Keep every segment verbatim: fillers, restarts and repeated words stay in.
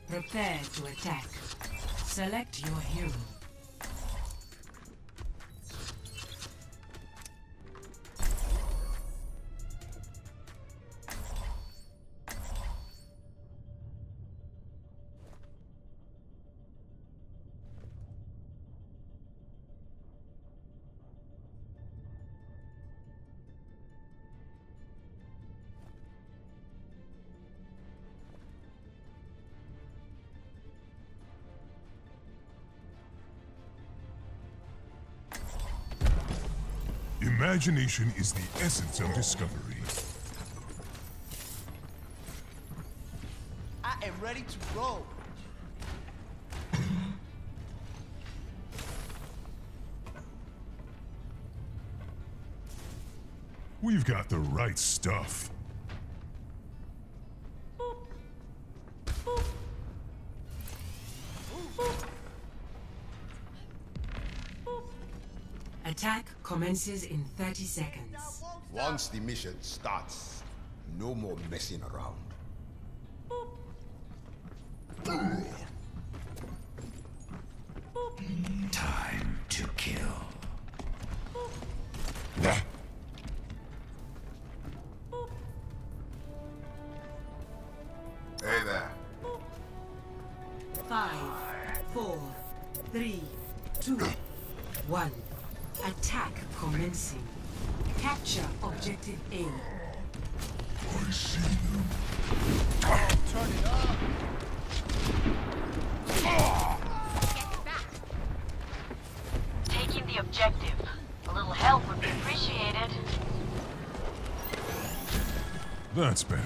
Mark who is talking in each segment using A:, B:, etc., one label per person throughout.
A: Prepare to attack. Select your hero.
B: Imagination is the essence of discovery.
C: I am ready to roll.
B: We've got the right stuff.
A: Attack commences in thirty seconds.
D: Once the mission starts, no more messing around.
E: Time to kill.
D: Hey there.
A: Five, four, three, two, one. Attack commencing. Capture objective A.
B: I see them.
C: Turn it up.
F: Get back. Taking the objective. A little help would be appreciated.
B: That's better.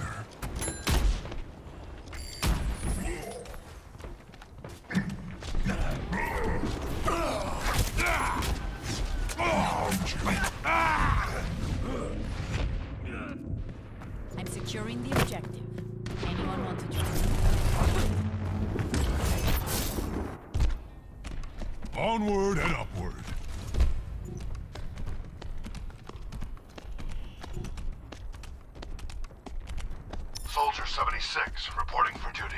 G: I'm securing the objective. Anyone want to join me?
B: Onward and upward.
H: Soldier seventy-six, reporting for duty.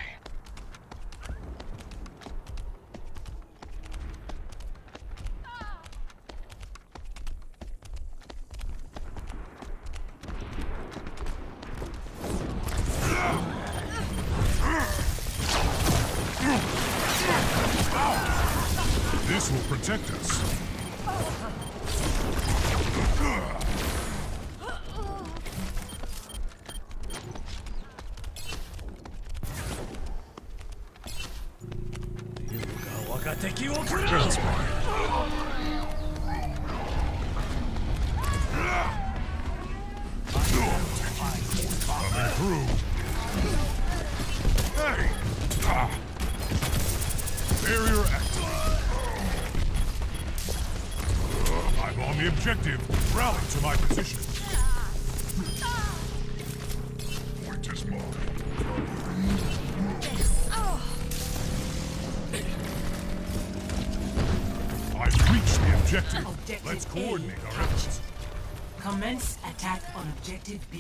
B: This will protect us. That's fine. Coming through. Hey! Ah. Barrier activated. I'm on the objective. Rally to my position. Point is mine. I've reached the objective.
A: Objective
B: Let's
A: A
B: coordinate our
A: captured.
B: efforts.
A: Commence attack on objective B.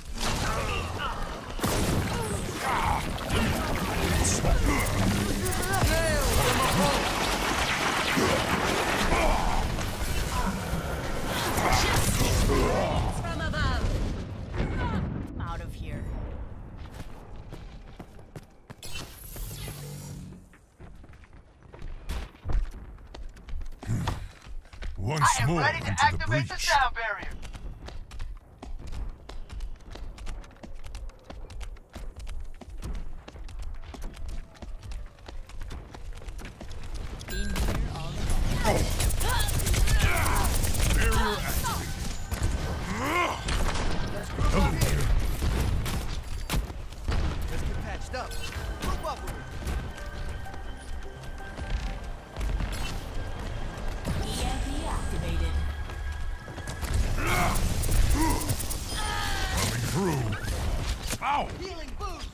G: From above. I'm out of here.
H: I
B: Once
H: am
B: more
H: ready to
B: into
H: activate
B: the
H: the
B: breach.
H: sound barrier.
G: Been here all along.
B: Barrier activated. Hello there.
C: Let's get patched up. Group up with it.
G: E M P activated.
B: Coming through. Ow!
C: Healing boost.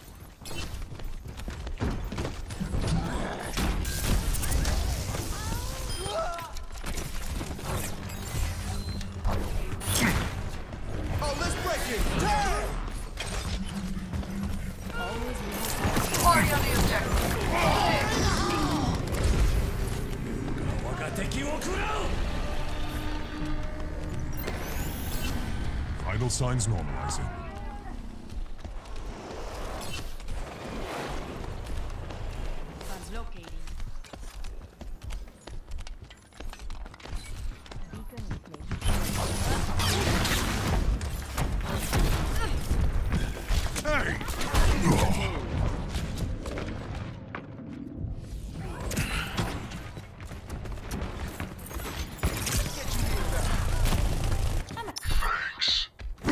C: Oh, let's break it. Turn!
F: Party on the objective.
B: Vital signs normalizing.
G: Translocating. Beacon in place.
B: Hey!
H: Thanks.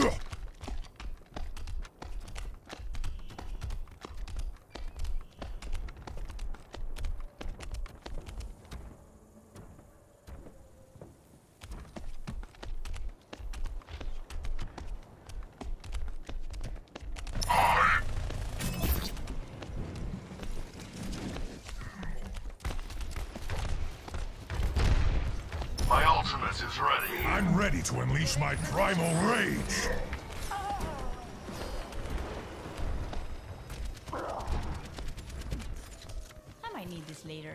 H: My ultimate is ready.
B: I'm ready to unleash my primal rage!
G: I might need this later.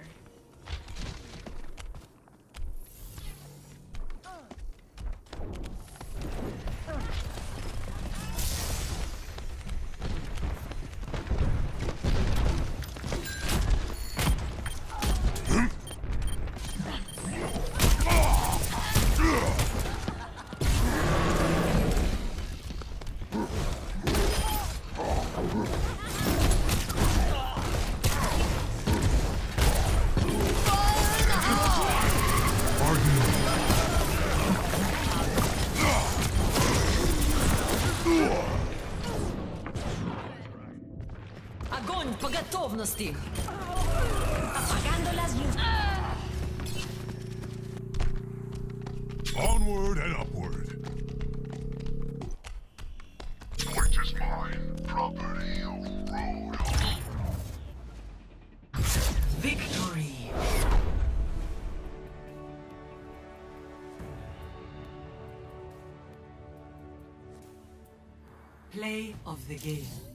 I: Огонь по готовности! Apagando las luces.
B: Onward and upward.
H: Point is mine. Property of road.
A: Victory. Play of the game.